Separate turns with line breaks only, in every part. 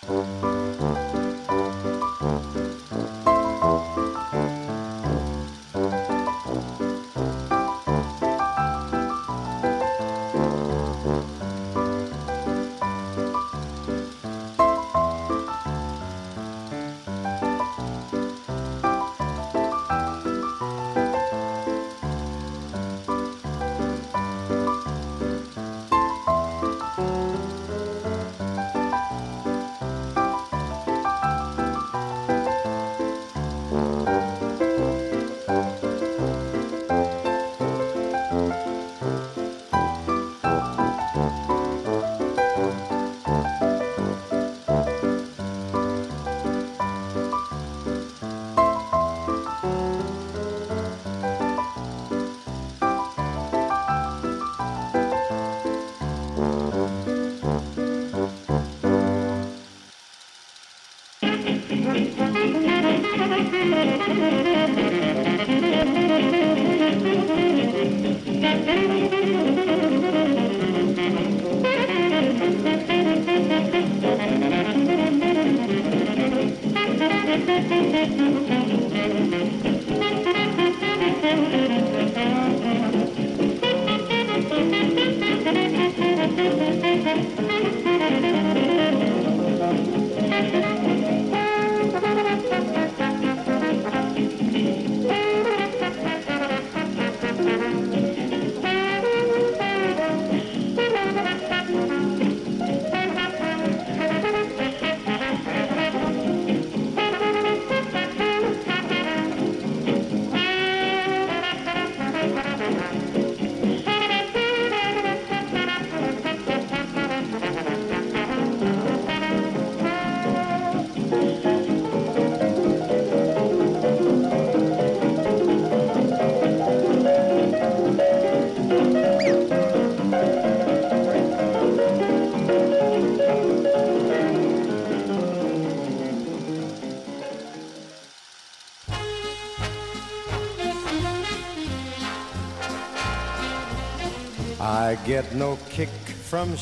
I get no kick from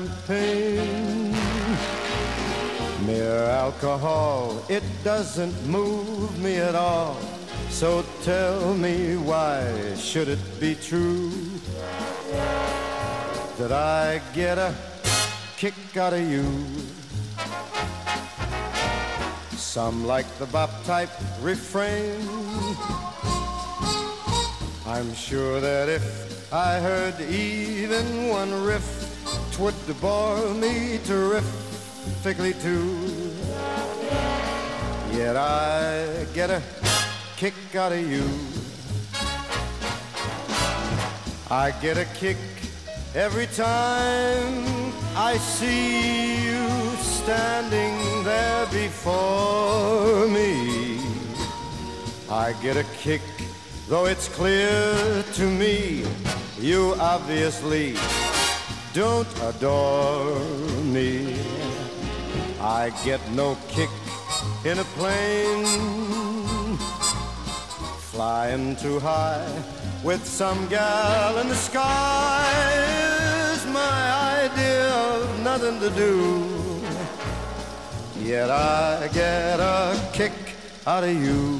champagne. Mere alcohol, it doesn't move me at all. So tell me, why should it be true that I get a kick out of you? Some like the bop type refrain. I'm sure that if I heard even one riff, 'twould bore me terrifically too. Yet I get a kick out of you. I get a kick every time I see you standing there before me. I get a kick, though it's clear to me you obviously don't adore me. I get no kick in a plane flying too high with some gal in the sky is my idea of nothing to do. Yet I get a kick out of you.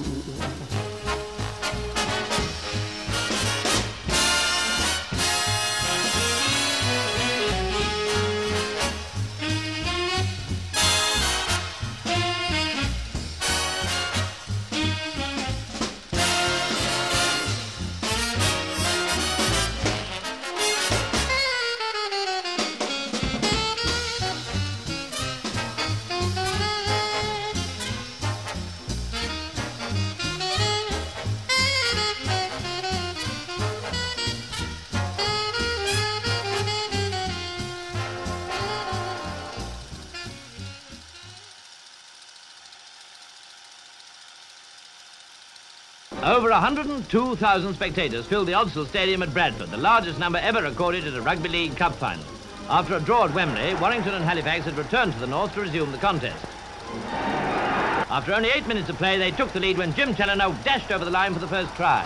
Over 102,000 spectators filled the Odsal Stadium at Bradford, the largest number ever recorded at a Rugby League Cup final. After a draw at Wembley, Warrington and Halifax had returned to the north to resume the contest. After only 8 minutes of play, they took the lead when Jim Challoner dashed over the line for the first try.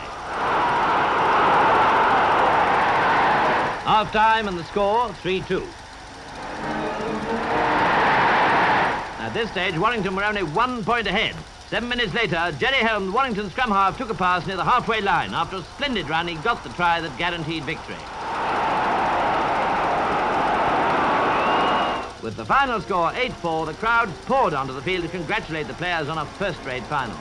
Half-time and the score, 3-2. At this stage, Warrington were only 1 point ahead. 7 minutes later, Jerry Holmes, Warrington's scrum half, took a pass near the halfway line. After a splendid run, he got the try that guaranteed victory. With the final score 8-4, the crowd poured onto the field to congratulate the players on a first-rate final.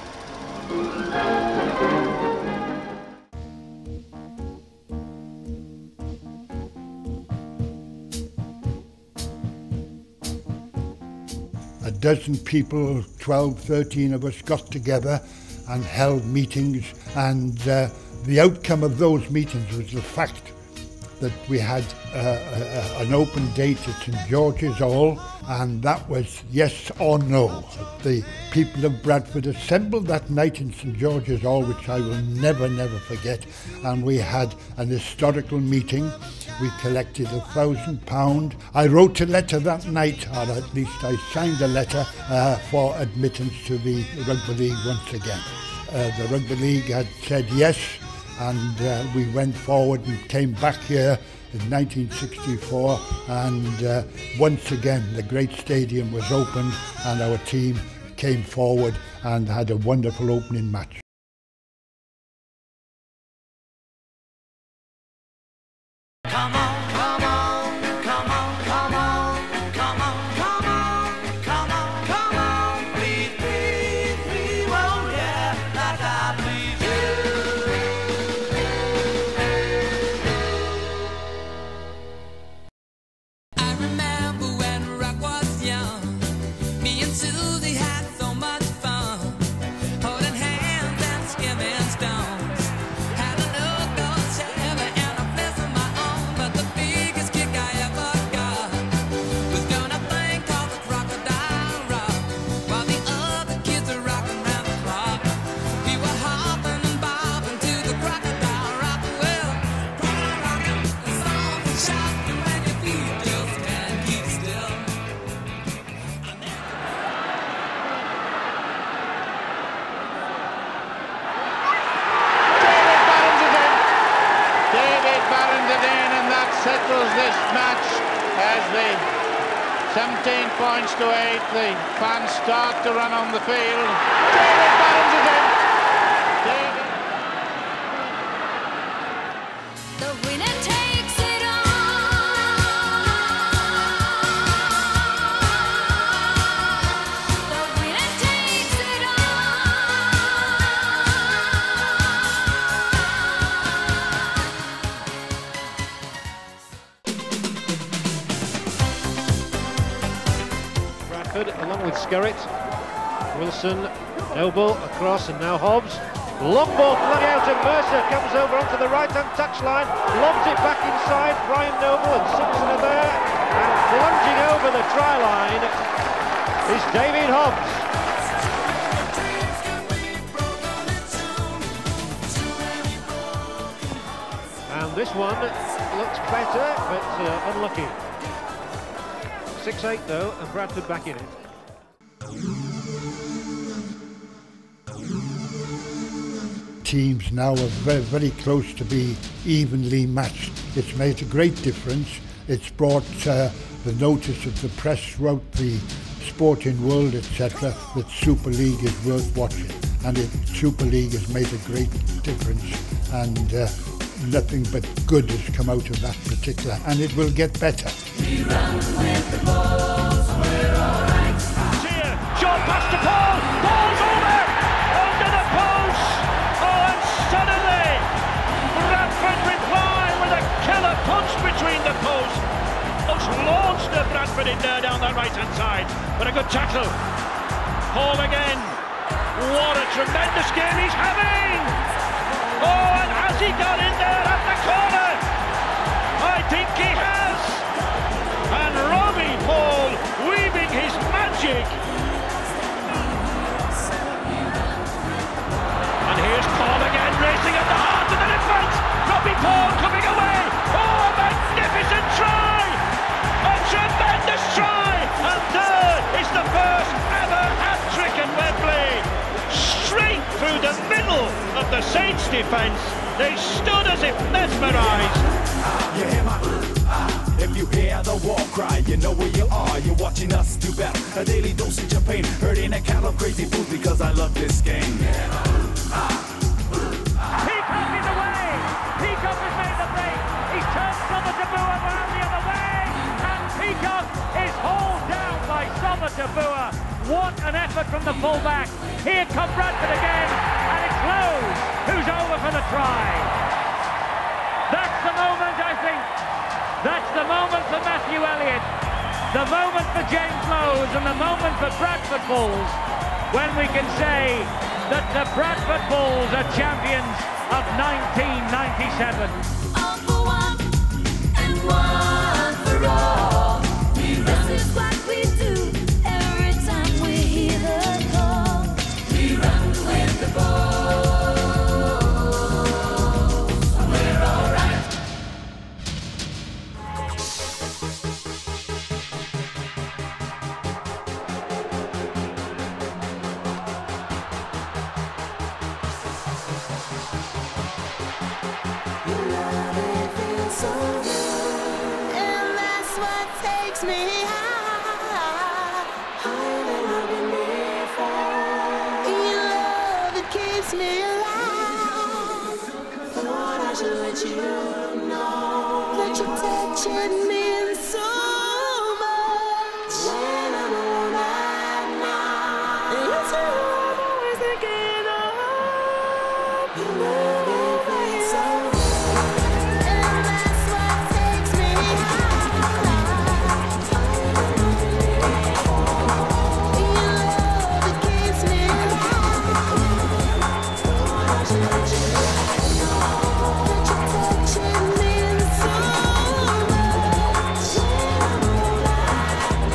A dozen people, 12, 13 of us, got together and held meetings, and the outcome of those meetings was the fact that we had an open date at St George's Hall, and that was yes or no. The people of Bradford assembled that night in St George's Hall, which I will never forget, and we had an historical meeting. We collected £1,000. I wrote a letter that night, or at least I signed a letter for admittance to the Rugby League once again. The Rugby League had said yes, and we went forward and came back here in 1964, and once again the great stadium was opened and our team came forward and had a wonderful opening match.
Come on, come on, come on, come on, come on, come on, come on, come on, please, please, please, oh yeah, like I please you. I remember when rock was young, me and Susie had so much fun, holding hands and skimming stones. Had a no-go Chevy and a place of my own, but the biggest kick I ever got was doing a thing called the crocodile rock, while the other kids are rocking round the clock. We were hopping and bobbing to the crocodile rock. Well, crocodile rocking is something shocking when your feet just can't keep still.
David Barron's it in, and that settles this match as the 17 points to 8. The fans start to run on the field. David Barron's it in. David.
The winner takes it all. The winner takes it all.
Bradford along with Skerritt, Wilson, Noble across, and now Hobbs. Long ball flung out, and Mercer comes over onto the right-hand touchline, lobs it back inside. Brian Noble and Simpson are there, and plunging over the try line is David Hobbs. And this one looks better, but unlucky. 6-8 though, and Bradford back in it.
Teams now are very close to be evenly matched. It's made a great difference. It's brought the notice of the press throughout the sporting world, etc., that Super League is worth watching. And Super League has made a great difference, and nothing but good has come out of that particular, and it will get better.
We run with the balls, we're all right.
Here, short pass to Paul. Paul's over under the post. Oh, and suddenly Bradford reply with a killer punch between the posts. Just launched the Bradford in there down that right-hand side. But a good tackle. Paul again. What a tremendous game he's having. Oh, and has he got in there at the corner? I think he has. And Robbie Paul weaving his magic. And here's Paul again, racing at the heart of the defence. Robbie Paul coming away. Oh, magnificent try. A tremendous try. And there is the first ever hat-trick at Wembley. Straight through the middle of the Saints' defence. They stood as if mesmerised.
You hear my if you hear the war cry, you know where you are. You're watching us do battle. A daily dosage of that cattle crazy food because I love this game.
Peacock is away! Peacock has made the break! He's turned Somertabua around the other way! And Peacock is hauled down by Somertabua! What an effort from the fullback! Here come Bradford again, and it's Lowe who's over for the try! That's the moment, I think! That's the moment for Matthew Elliott, the moment for James Lowe, and the moment for Bradford Bulls, when we can say that the Bradford Bulls are champions of 1997.
All for one and one for all. This is what we do every time we hear the call. We run with the ball. We're all right. And that's what takes me high, higher than I've been before. Your love, it keeps me alive. Thought I should let you know that you're touching me in so much. When I'm alone at night, it's you I'm always thinking of. Your love, it feels so good. And that's what takes me high. Your love, it keeps me alive. Thought I should let you know that you're touching me in so much. When I'm alone at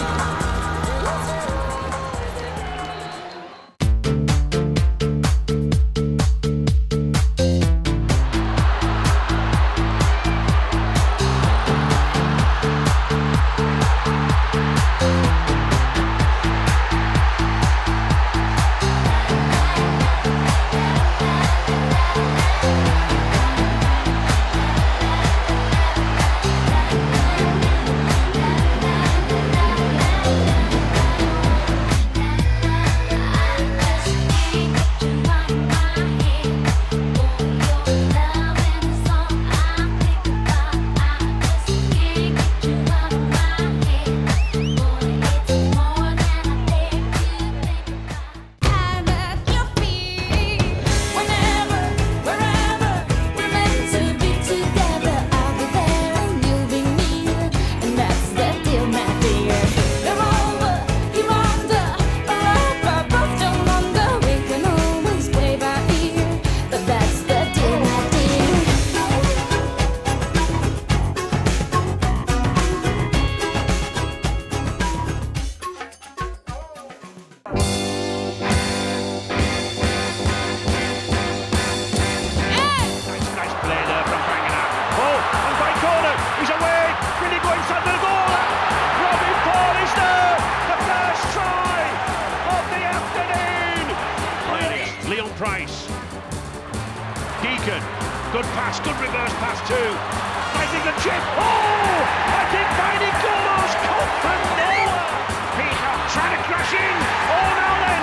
Price. Deacon, good pass, good reverse pass too. Fighting the chip. Oh! I think Mighty Golos come from nowhere. Peacock trying to crash in. Oh, now then.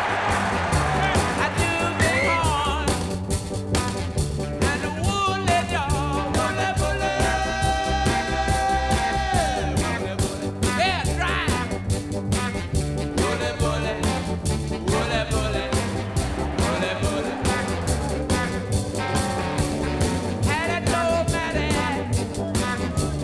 I do the horn and the woolly dog, woolly, woolly, yeah, drive. Woolly, woolly, woolly, woolly. Had a low man,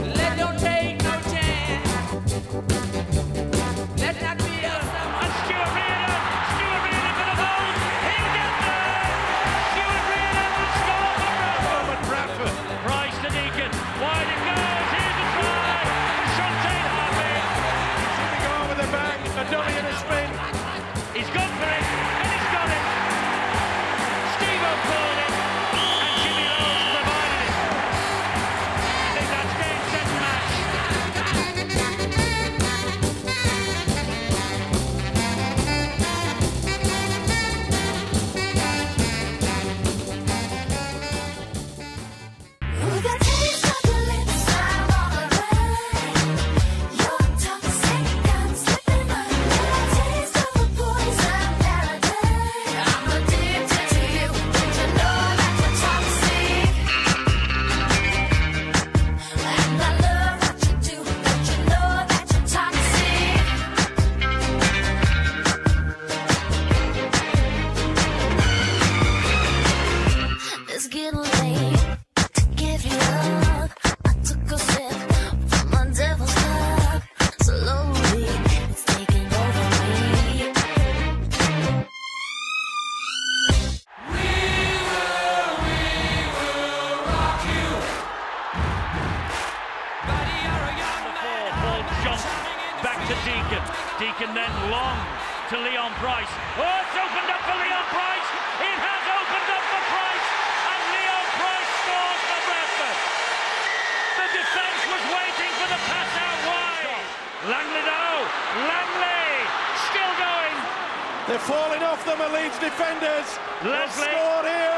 to Deacon. Deacon then long to Leon Price. Oh, it's opened up for Leon Price. It has opened up for Price, and Leon Price scores for Bradford. The defence was waiting for the pass out wide. Langley though, Langley still going.
They're falling off them, Leeds defenders.
Leslie
scored here.